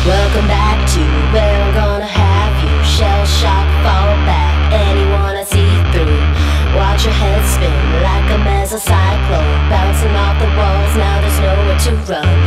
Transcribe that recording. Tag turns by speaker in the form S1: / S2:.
S1: Welcome back to where I'm gonna have you. Shell shock, fall back, anyone I see through. Watch your head spin like a mesocyclone, bouncing off the walls, now there's nowhere to run.